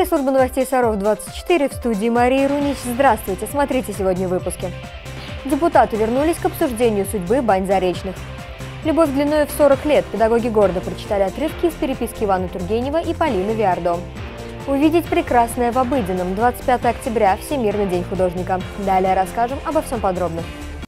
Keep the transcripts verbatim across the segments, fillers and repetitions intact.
служба новостей Саров двадцать четыре, в студии Мария Рунич. Здравствуйте, смотрите сегодня в выпуске. Депутаты вернулись к обсуждению судьбы бань Заречных. Любовь длиной в сорок лет. Педагоги города прочитали отрывки из переписки Ивана Тургенева и Полины Виардо. Увидеть прекрасное в обыденном. двадцать пятого октября – Всемирный день художника. Далее расскажем обо всем подробно.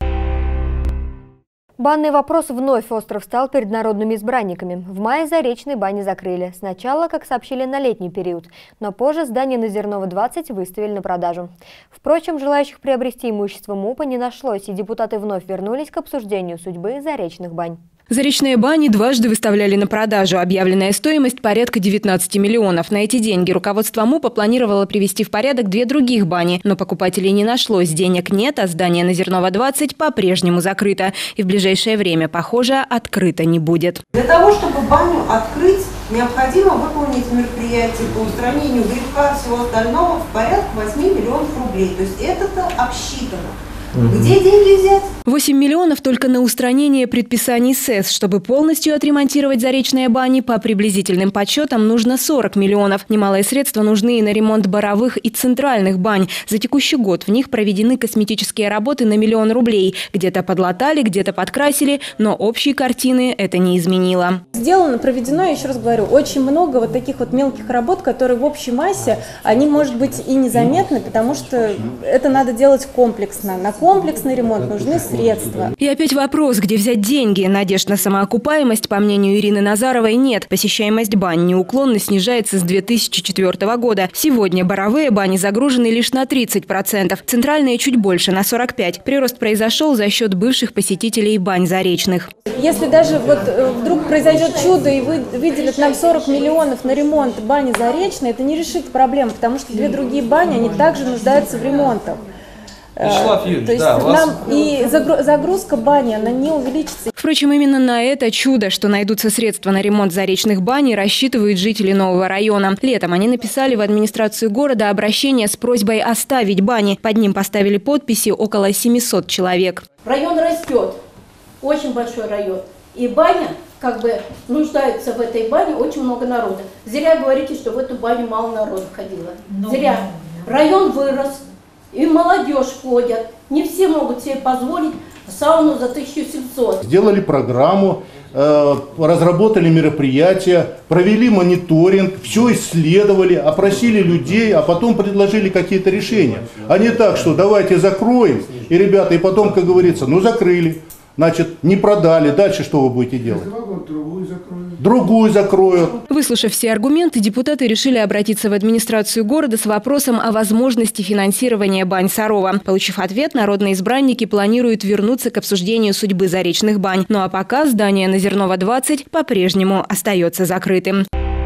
Банный вопрос вновь остро встал перед народными избранниками. В мае Заречные бани закрыли. Сначала, как сообщили, на летний период, но позже здание на Зернова двадцать выставили на продажу. Впрочем, желающих приобрести имущество МУПа не нашлось, и депутаты вновь вернулись к обсуждению судьбы Заречных бань. Заречные бани дважды выставляли на продажу. Объявленная стоимость порядка девятнадцати миллионов. На эти деньги руководство МУПа планировало привести в порядок две других бани, но покупателей не нашлось. Денег нет, а здание на Зернова двадцать по-прежнему закрыто. И в ближайшее время, похоже, открыто не будет. Для того, чтобы баню открыть, необходимо выполнить мероприятие по устранению грибка и всего остального в порядке восьми миллионов рублей. То есть это-то обсчитано. Где деньги взять? восемь миллионов только на устранение предписаний СЭС. Чтобы полностью отремонтировать Заречные бани, по приблизительным подсчетам нужно сорок миллионов. Немалые средства нужны и на ремонт боровых и центральных бань. За текущий год в них проведены косметические работы на миллион рублей. Где-то подлатали, где-то подкрасили, но общей картины это не изменило. Сделано, проведено, я еще раз говорю, очень много вот таких вот мелких работ, которые в общей массе, они, может быть, и незаметны, потому что это надо делать комплексно. На комплексный ремонт нужны средства. И опять вопрос, где взять деньги. Надежд на самоокупаемость, по мнению Ирины Назаровой, нет. Посещаемость бань неуклонно снижается с две тысячи четвёртого года. Сегодня боровые бани загружены лишь на тридцать процентов, центральные чуть больше, на сорок пять процентов. Прирост произошел за счет бывших посетителей бань Заречных. Если даже вот вдруг произойдет чудо и вы выделят нам сорок миллионов на ремонт бани Заречной, это не решит проблему, потому что две другие бани, они также нуждаются в ремонтах. Вячеслав Юрьевич, То есть да, нам вас... и загрузка бани, она не увеличится. Впрочем, именно на это чудо, что найдутся средства на ремонт Заречных бань, рассчитывают жители нового района. Летом они написали в администрацию города обращение с просьбой оставить бани. Под ним поставили подписи около семисот человек. Район растет, очень большой район. И баня, как бы, нуждается в этой бане очень много народа. Зря говорите, что в эту баню мало народа ходило. Зря. Район вырос. И молодежь ходят. Не все могут себе позволить сауну за тысячу семьсот. Сделали программу, э, разработали мероприятия, провели мониторинг, все исследовали, опросили людей, а потом предложили какие-то решения. А не так, что давайте закроем, и ребята, и потом, как говорится, ну закрыли. Значит, не продали. Дальше что вы будете делать? Другую закроют. Другую закроют. Выслушав все аргументы, депутаты решили обратиться в администрацию города с вопросом о возможности финансирования бань Сарова. Получив ответ, народные избранники планируют вернуться к обсуждению судьбы Заречных бань. Ну а пока здание на Зернова двадцать по-прежнему остается закрытым.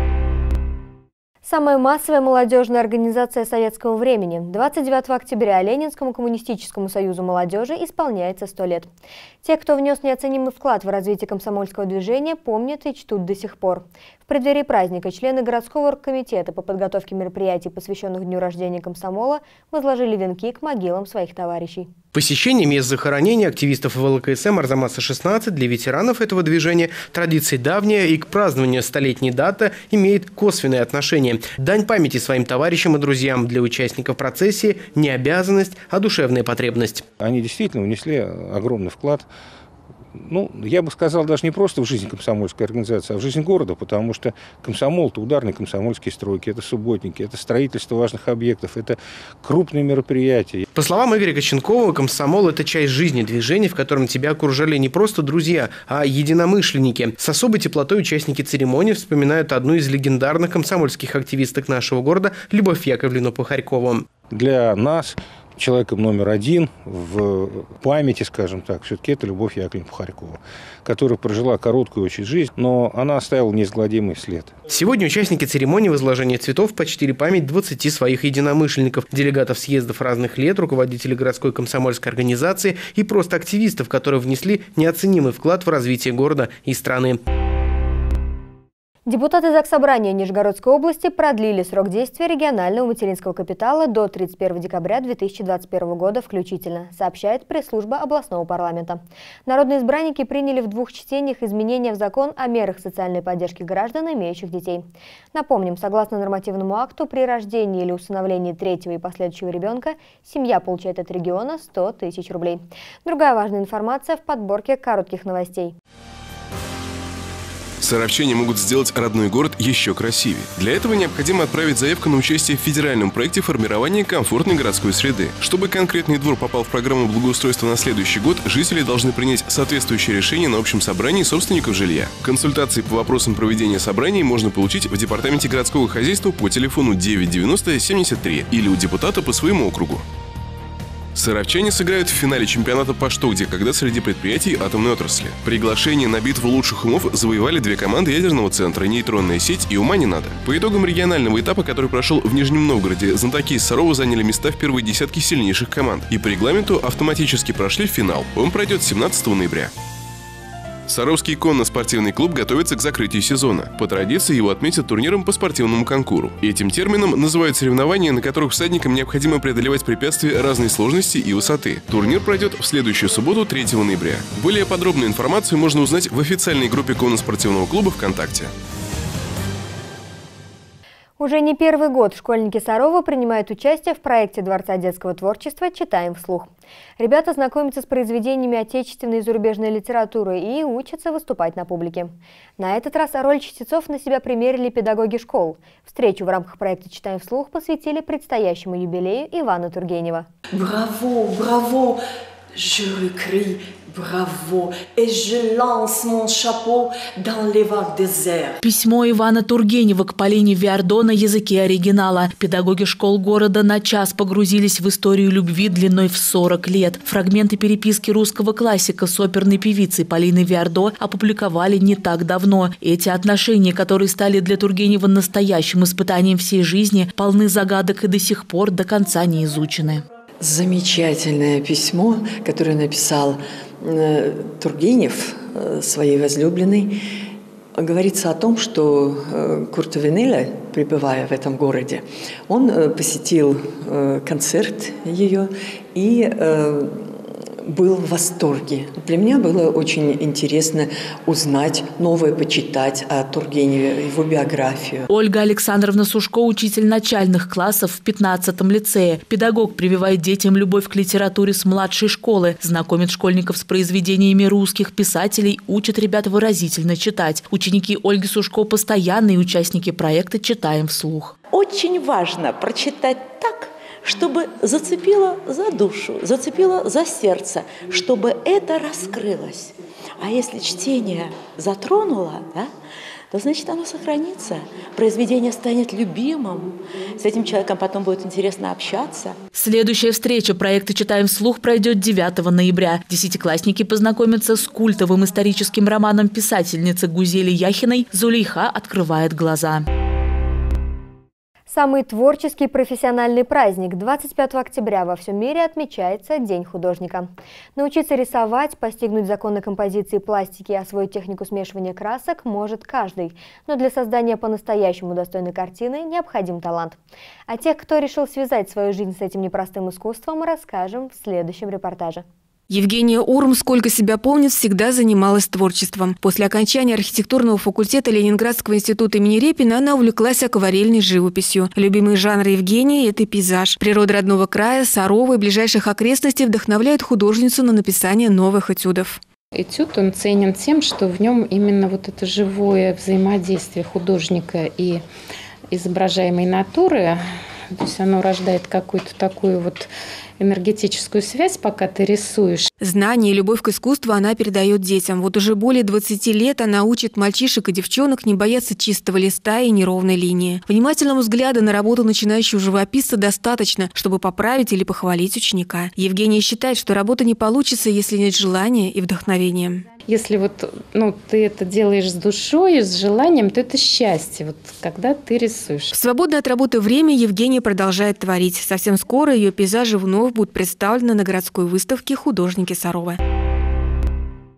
Самая массовая молодежная организация советского времени. двадцать девятого октября Ленинскому коммунистическому союзу молодежи исполняется сто лет. Те, кто внес неоценимый вклад в развитие комсомольского движения, помнят и чтут до сих пор. В преддверии праздника члены городского оргкомитета по подготовке мероприятий, посвященных дню рождения комсомола, возложили венки к могилам своих товарищей. Посещение мест захоронения активистов вэ эл ка эс эм Арзамаса шестнадцать для ветеранов этого движения традиция давняя и к празднованию столетней даты имеет косвенное отношение. Дань памяти своим товарищам и друзьям для участников процессии не обязанность, а душевная потребность. Они действительно внесли огромный вклад. Ну, я бы сказал, даже не просто в жизнь комсомольской организации, а в жизнь города, потому что комсомол – это ударные комсомольские стройки, это субботники, это строительство важных объектов, это крупные мероприятия. По словам Игоря Коченкова, комсомол – это часть жизни движения, в котором тебя окружали не просто друзья, а единомышленники. С особой теплотой участники церемонии вспоминают одну из легендарных комсомольских активисток нашего города – Любовь Яковлевну Пухарькову. Для нас человеком номер один в памяти, скажем так, все-таки это Любовь Яковлевна Пухарькова, которая прожила короткую очень жизнь, но она оставила неизгладимый след. Сегодня участники церемонии возложения цветов почтили память двадцати своих единомышленников, делегатов съездов разных лет, руководителей городской комсомольской организации и просто активистов, которые внесли неоценимый вклад в развитие города и страны. Депутаты Заксобрания Нижегородской области продлили срок действия регионального материнского капитала до тридцать первого декабря две тысячи двадцать первого года включительно, сообщает пресс-служба областного парламента. Народные избранники приняли в двух чтениях изменения в закон о мерах социальной поддержки граждан, имеющих детей. Напомним, согласно нормативному акту, при рождении или усыновлении третьего и последующего ребенка семья получает от региона сто тысяч рублей. Другая важная информация в подборке коротких новостей. Саровчане могут сделать родной город еще красивее. Для этого необходимо отправить заявку на участие в федеральном проекте формирования комфортной городской среды. Чтобы конкретный двор попал в программу благоустройства на следующий год, жители должны принять соответствующее решение на общем собрании собственников жилья. Консультации по вопросам проведения собраний можно получить в Департаменте городского хозяйства по телефону девять девяносто семьдесят три или у депутата по своему округу. Саровчане сыграют в финале чемпионата по что где когда среди предприятий атомной отрасли. Приглашение на битву лучших умов завоевали две команды ядерного центра «Нейтронная сеть» и «Ума не надо». По итогам регионального этапа, который прошел в Нижнем Новгороде, знатоки из Сарова заняли места в первой десятке сильнейших команд и по регламенту автоматически прошли в финал. Он пройдет семнадцатого ноября. Саровский конно-спортивный клуб готовится к закрытию сезона. По традиции его отметят турниром по спортивному конкуру. Этим термином называют соревнования, на которых всадникам необходимо преодолевать препятствия разной сложности и высоты. Турнир пройдет в следующую субботу, третьего ноября. Более подробную информацию можно узнать в официальной группе конно-спортивного клуба ВКонтакте. Уже не первый год школьники Сарова принимают участие в проекте Дворца детского творчества «Читаем вслух». Ребята знакомятся с произведениями отечественной и зарубежной литературы и учатся выступать на публике. На этот раз роль чтецов на себя примерили педагоги школ. Встречу в рамках проекта «Читаем вслух» посвятили предстоящему юбилею Ивана Тургенева. Браво, браво! Je recrie «Браво! Et je lance mon chapeau dans les vagues des airs». Письмо Ивана Тургенева к Полине Виардо на языке оригинала. Педагоги школ города на час погрузились в историю любви длиной в сорок лет. Фрагменты переписки русского классика с оперной певицей Полиной Виардо опубликовали не так давно. Эти отношения, которые стали для Тургенева настоящим испытанием всей жизни, полны загадок и до сих пор до конца не изучены. Замечательное письмо, которое написал э, Тургенев э, своей возлюбленной, говорится о том, что э, Курт Венеля, пребывая в этом городе, он э, посетил э, концерт ее и э, был в восторге. Для меня было очень интересно узнать новое, почитать о Тургеневе, его биографию. Ольга Александровна Сушко, учитель начальных классов в пятнадцатом лицее. Педагог прививает детям любовь к литературе с младшей школы, знакомит школьников с произведениями русских писателей, учит ребят выразительно читать. Ученики Ольги Сушко – постоянные участники проекта «Читаем вслух». Очень важно прочитать так, чтобы зацепило за душу, зацепило за сердце, чтобы это раскрылось. А если чтение затронуло, да, то значит оно сохранится, произведение станет любимым, с этим человеком потом будет интересно общаться. Следующая встреча проекта «Читаем вслух» пройдет девятого ноября. Десятиклассники познакомятся с культовым историческим романом писательницы Гузели Яхиной «Зулейха открывает глаза». Самый творческий профессиональный праздник двадцать пятого октября во всем мире отмечается День художника. Научиться рисовать, постигнуть законы композиции пластики и освоить технику смешивания красок может каждый. Но для создания по-настоящему достойной картины необходим талант. О тех, кто решил связать свою жизнь с этим непростым искусством, расскажем в следующем репортаже. Евгения Урм, сколько себя помнит, всегда занималась творчеством. После окончания архитектурного факультета Ленинградского института имени Репина она увлеклась акварельной живописью. Любимые жанры Евгении – это пейзаж. Природа родного края, Сарова и ближайших окрестностей вдохновляют художницу на написание новых этюдов. Этюд, он ценен тем, что в нем именно вот это живое взаимодействие художника и изображаемой натуры, то есть оно рождает какую-то такую вот энергетическую связь, пока ты рисуешь. Знания и любовь к искусству она передает детям. Вот уже более двадцати лет она учит мальчишек и девчонок не бояться чистого листа и неровной линии. Внимательного взгляда на работу начинающего живописца достаточно, чтобы поправить или похвалить ученика. Евгения считает, что работа не получится, если нет желания и вдохновения. Если вот, ну, ты это делаешь с душой, с желанием, то это счастье, вот, когда ты рисуешь. В свободное от работы время Евгения продолжает творить. Совсем скоро ее пейзажи вновь будут представлены на городской выставке «Художники Сарова».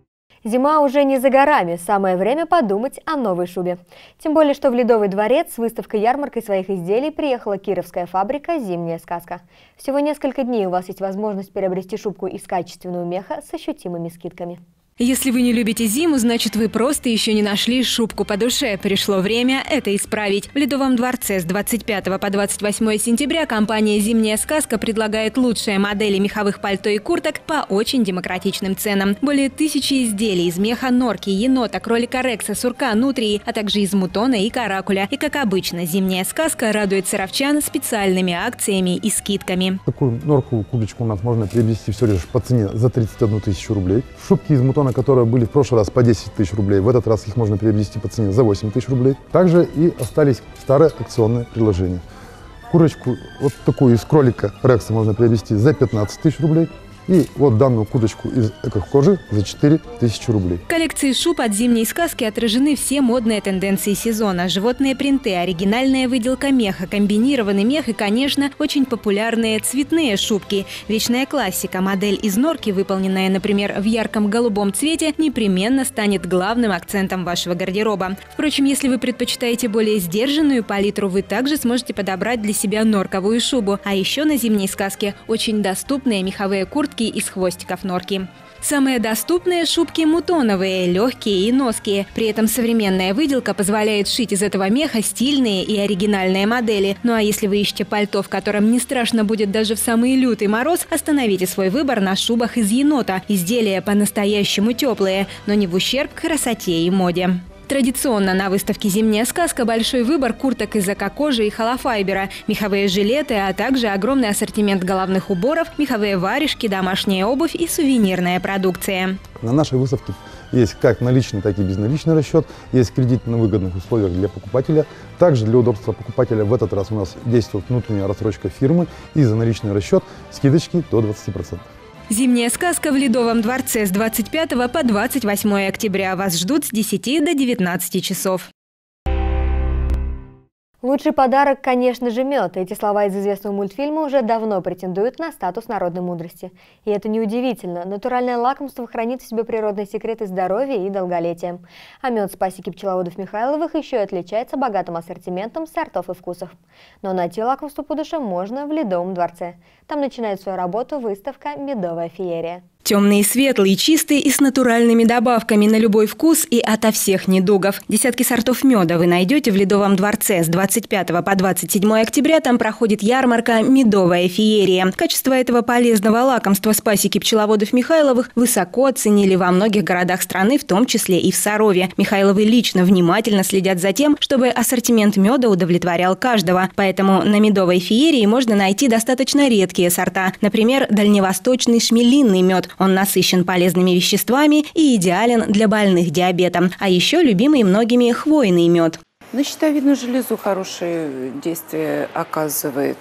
Зима уже не за горами, самое время подумать о новой шубе. Тем более, что в Ледовый дворец с выставкой-ярмаркой своих изделий приехала кировская фабрика «Зимняя сказка». Всего несколько дней у вас есть возможность приобрести шубку из качественного меха с ощутимыми скидками. Если вы не любите зиму, значит, вы просто еще не нашли шубку по душе. Пришло время это исправить. В Ледовом дворце с двадцать пятого по двадцать восьмое сентября компания «Зимняя сказка» предлагает лучшие модели меховых пальто и курток по очень демократичным ценам. Более тысячи изделий из меха норки, енота, кролика рекса, сурка, нутрии, а также из мутона и каракуля. И, как обычно, «Зимняя сказка» радует саровчан специальными акциями и скидками. Такую норковую курточку у нас можно приобрести всего лишь по цене за тридцать одну тысячу рублей. Шубки из мутона, которые были в прошлый раз по десять тысяч рублей, в этот раз их можно приобрести по цене за восемь тысяч рублей. Также и остались старые акционные предложения. Курочку вот такую из кролика рекса можно приобрести за пятнадцать тысяч рублей. И вот данную курточку из эко-кожи за четыре тысячи рублей. В коллекции шуб от «Зимней сказки» отражены все модные тенденции сезона. Животные принты, оригинальная выделка меха, комбинированный мех и, конечно, очень популярные цветные шубки. Вечная классика. Модель из норки, выполненная, например, в ярком голубом цвете, непременно станет главным акцентом вашего гардероба. Впрочем, если вы предпочитаете более сдержанную палитру, вы также сможете подобрать для себя норковую шубу. А еще на «Зимней сказке» очень доступные меховые куртки из хвостиков норки. Самые доступные шубки мутоновые, легкие и ноские. При этом современная выделка позволяет шить из этого меха стильные и оригинальные модели. Ну а если вы ищете пальто, в котором не страшно будет даже в самый лютый мороз, остановите свой выбор на шубах из енота. Изделия по-настоящему теплые, но не в ущерб красоте и моде. Традиционно на выставке «Зимняя сказка» большой выбор курток из эко-кожи и холофайбера, меховые жилеты, а также огромный ассортимент головных уборов, меховые варежки, домашняя обувь и сувенирная продукция. На нашей выставке есть как наличный, так и безналичный расчет, есть кредит на выгодных условиях для покупателя. Также для удобства покупателя в этот раз у нас действует внутренняя рассрочка фирмы и за наличный расчет скидочки до двадцати процентов. «Зимняя сказка» в Ледовом дворце с двадцать пятого по двадцать восьмое октября. Вас ждут с десяти до девятнадцати часов. Лучший подарок, конечно же, мед. Эти слова из известного мультфильма уже давно претендуют на статус народной мудрости. И это неудивительно. Натуральное лакомство хранит в себе природные секреты здоровья и долголетия. А мед с пасеки пчеловодов Михайловых еще и отличается богатым ассортиментом сортов и вкусов. Но найти лакомство по душе можно в Ледовом дворце. Там начинает свою работу выставка «Медовая феерия». Темный и светлый, чистый и с натуральными добавками на любой вкус и ото всех недугов. Десятки сортов меда вы найдете в Ледовом дворце. С двадцать пятого по двадцать седьмое октября там проходит ярмарка «Медовая феерия». Качество этого полезного лакомства с пасеки пчеловодов Михайловых высоко оценили во многих городах страны, в том числе и в Сарове. Михайловы лично внимательно следят за тем, чтобы ассортимент меда удовлетворял каждого. Поэтому на «Медовой феерии» можно найти достаточно редкие сорта. Например, дальневосточный шмелинный мед. Он насыщен полезными веществами и идеален для больных диабетом. А еще любимый многими хвойный мед. На щитовидную железу хорошее действие оказывает.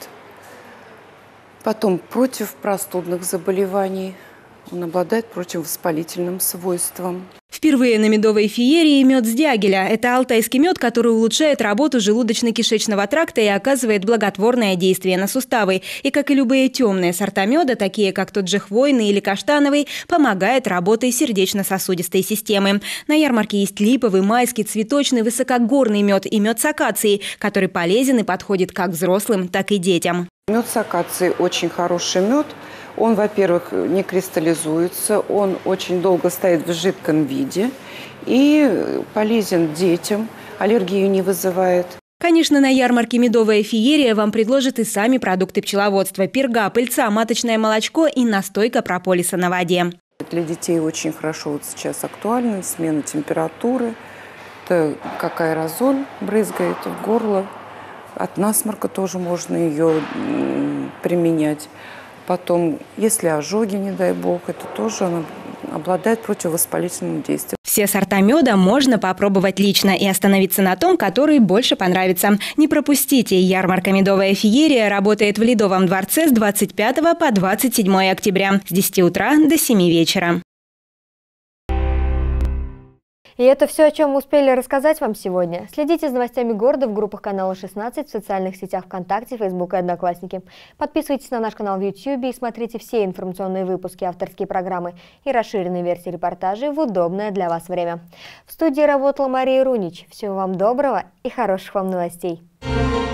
Потом против простудных заболеваний. Он обладает противовоспалительным свойством. Впервые на «Медовой феерии» мед с дягеля. Это алтайский мед, который улучшает работу желудочно-кишечного тракта и оказывает благотворное действие на суставы. И, как и любые темные сорта меда, такие как тот же хвойный или каштановый, помогает работе сердечно-сосудистой системы. На ярмарке есть липовый, майский, цветочный, высокогорный мед и мед с акацией, который полезен и подходит как взрослым, так и детям. Мед с акацией очень хороший мед. Он, во-первых, не кристаллизуется, он очень долго стоит в жидком виде и полезен детям, аллергию не вызывает. Конечно, на ярмарке «Медовая феерия» вам предложат и сами продукты пчеловодства – перга, пыльца, маточное молочко и настойка прополиса на воде. Для детей очень хорошо вот сейчас актуальна смена температуры, это как аэрозоль брызгает в горло, от насморка тоже можно ее применять. Потом, если ожоги, не дай бог, это тоже она обладает противовоспалительным действием. Все сорта меда можно попробовать лично и остановиться на том, который больше понравится. Не пропустите! Ярмарка «Медовая феерия» работает в Ледовом дворце с двадцать пятого по двадцать седьмое октября с десяти утра до семи вечера. И это все, о чем мы успели рассказать вам сегодня. Следите за новостями города в группах канала шестнадцать, в социальных сетях ВКонтакте, Фейсбук и Одноклассники. Подписывайтесь на наш канал в Ютьюбе и смотрите все информационные выпуски, авторские программы и расширенные версии репортажей в удобное для вас время. В студии работала Мария Рунич. Всего вам доброго и хороших вам новостей.